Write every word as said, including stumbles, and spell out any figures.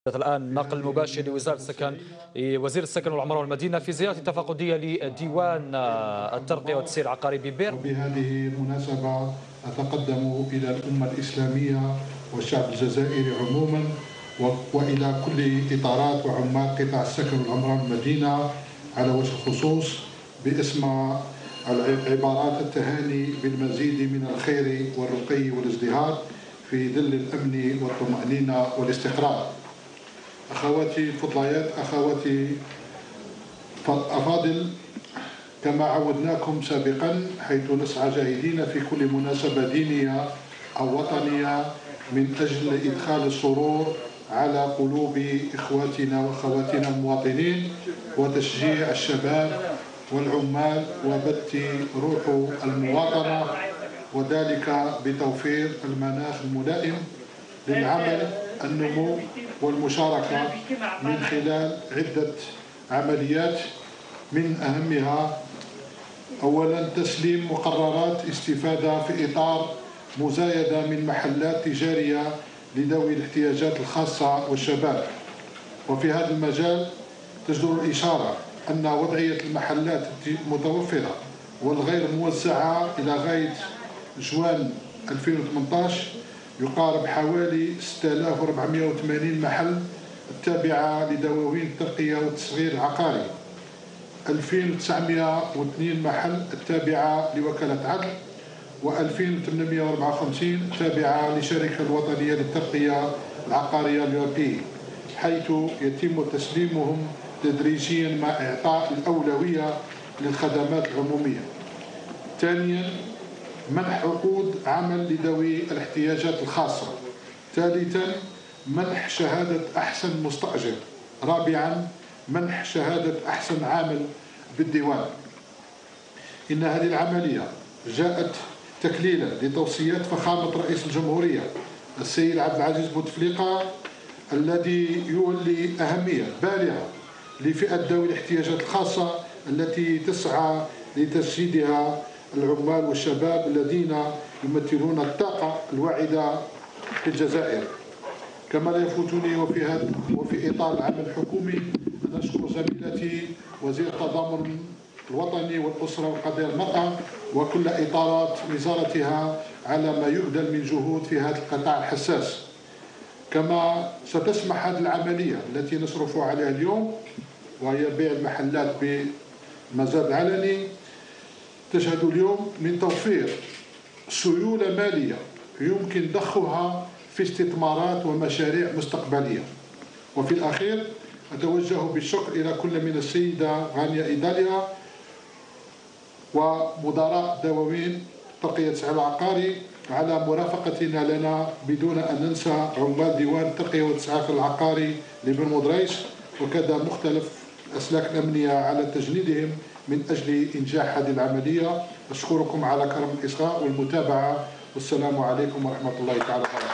الآن نقل مباشر لوزارة السكن وزير السكن والعمارة والمدينة في زيارة تفقدية لديوان الترقية والتسيير العقاري ببير. وبهذه المناسبة أتقدم إلى الأمة الإسلامية والشعب الجزائري عموما وإلى كل إطارات وعمال قطاع السكن والعمارة والمدينة على وجه الخصوص باسم عبارات التهاني بالمزيد من الخير والرقي والازدهار في ظل الأمن والطمأنينة والاستقرار. أخواتي الفضليات، أخواتي الأفاضل، كما عودناكم سابقا حيث نسعى جاهدين في كل مناسبة دينية أو وطنية من أجل إدخال السرور على قلوب إخواتنا وأخواتنا المواطنين وتشجيع الشباب والعمال وبث روح المواطنة، وذلك بتوفير المناخ الملائم للعمل، النمو والمشاركة من خلال عدة عمليات من أهمها أولا تسليم مقررات استفادة في إطار مزايدة من محلات تجارية لذوي الاحتياجات الخاصة والشباب. وفي هذا المجال تجدر الإشارة أن وضعية المحلات المتوفرة والغير موزعة إلى غاية جوان ألفين وثمانية عشر يقارب حوالي ستة آلاف وأربعمائة وثمانين محل التابعة لدواوين الترقية والتصغير العقاري، ألفين وتسعمائة واثنين محل التابعة لوكالة عدل، وألفين وثمانمائة وأربعة وخمسين تابعة للشركة الوطنية للترقية العقارية اليوروبية، حيث يتم تسليمهم تدريجيا مع إعطاء الأولوية للخدمات العمومية. ثانيا منح عقود عمل لذوي الاحتياجات الخاصة. ثالثا منح شهادة أحسن مستأجر. رابعا منح شهادة أحسن عامل بالديوان. إن هذه العملية جاءت تكليلا لتوصيات فخامة رئيس الجمهورية السيد عبد العزيز بوتفليقة، الذي يولي أهمية بالغة لفئة ذوي الاحتياجات الخاصة التي تسعى لتسييدها العمال والشباب الذين يمثلون الطاقة الواعدة في الجزائر. كما لا يفوتني وفي هذا وفي إطار العمل الحكومي أن أشكر زميلتي وزير التضامن الوطني والأسرة وقضايا المرأة وكل إطارات وزارتها على ما يبذل من جهود في هذا القطاع الحساس. كما ستسمح هذه العملية التي نصرف عليها اليوم وهي بيع المحلات بمزاد العلني تشهد اليوم من توفير سيولة مالية يمكن ضخها في استثمارات ومشاريع مستقبلية. وفي الأخير أتوجه بالشكر إلى كل من السيدة غانية إيداليا ومدراء دواوين ترقية التسعير العقاري على مرافقتنا لنا بدون أن ننسى عمال ديوان الترقية والتسعير العقاري لبن مدريس وكذا مختلف الأسلاك الأمنية على تجنيدهم من أجل إنجاح هذه العملية. أشكركم على كرم الإصغاء والمتابعة، والسلام عليكم ورحمة الله تعالى وبركاته.